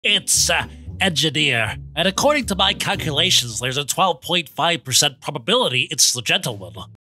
It's engineer. And according to my calculations, there's a 12.5% probability it's the gentleman.